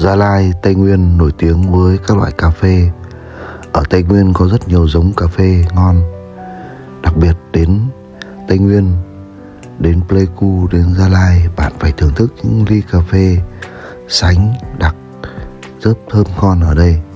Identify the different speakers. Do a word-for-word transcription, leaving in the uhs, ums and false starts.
Speaker 1: Gia Lai, Tây Nguyên nổi tiếng với các loại cà phê. Ở Tây Nguyên có rất nhiều giống cà phê ngon. Đặc biệt đến Tây Nguyên, đến Pleiku, đến Gia Lai, bạn phải thưởng thức những ly cà phê sánh đặc rất thơm ngon ở đây.